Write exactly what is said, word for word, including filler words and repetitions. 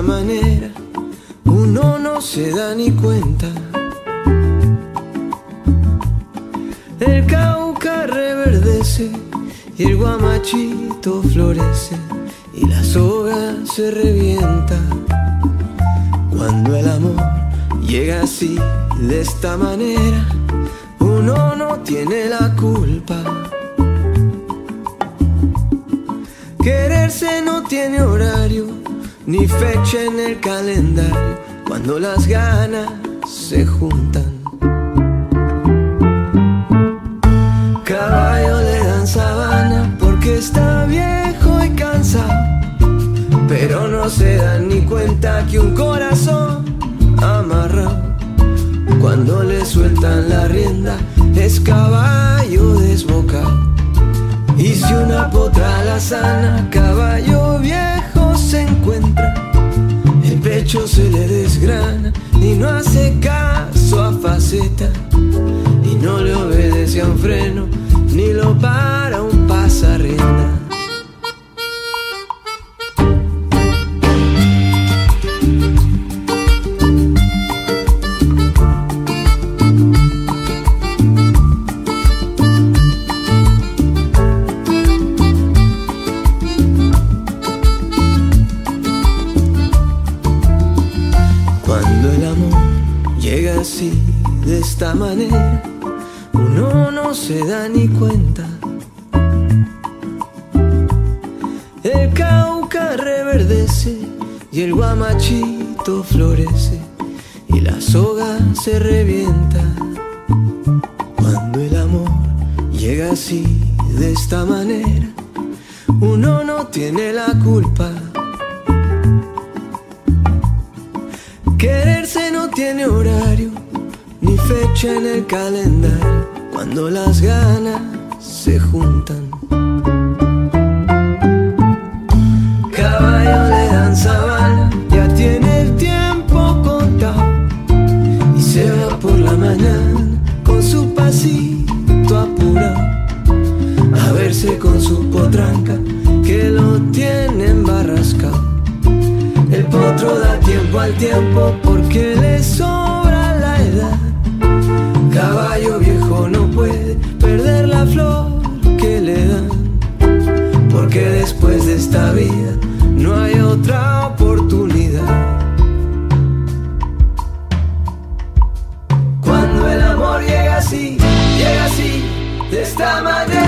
manera, uno no se da ni cuenta. El Cauca reverdece y el guamachito florece y la soga se revienta. Cuando el amor llega así, de esta manera, uno no tiene la culpa. Quererse no tiene horario ni fecha en el calendario, cuando las ganas se juntan. Caballo le dan sabana porque está viejo y cansado, pero no se dan ni cuenta que un corazón amarrado, cuando le sueltan la rienda, es caballo desbocado. Y si una potra la sana, caballo viejo se encuentra, el pecho se le desgrana y no hace caso a faceta, y no le obedece a un freno, ni lo para un pasarrienda. Cuando el amor llega así, de esta manera, uno no se da ni cuenta. El Cauca reverdece y el guamachito florece y la soga se revienta. Cuando el amor llega así, de esta manera, uno no tiene la culpa. Quererse no tiene horario ni fecha en el calendario, cuando las ganas se juntan. Caballo le dan sabana, ya tiene el tiempo contado, y se va por la mañana con su pasito apurado, a verse con su potranca que lo tiene embarrascado. El potro da tiempo al tiempo porque le sobra la edad. Caballo viejo no puede perder la flor que le dan, porque después de esta vida no hay otra oportunidad. Cuando el amor llega así, llega así, de esta manera,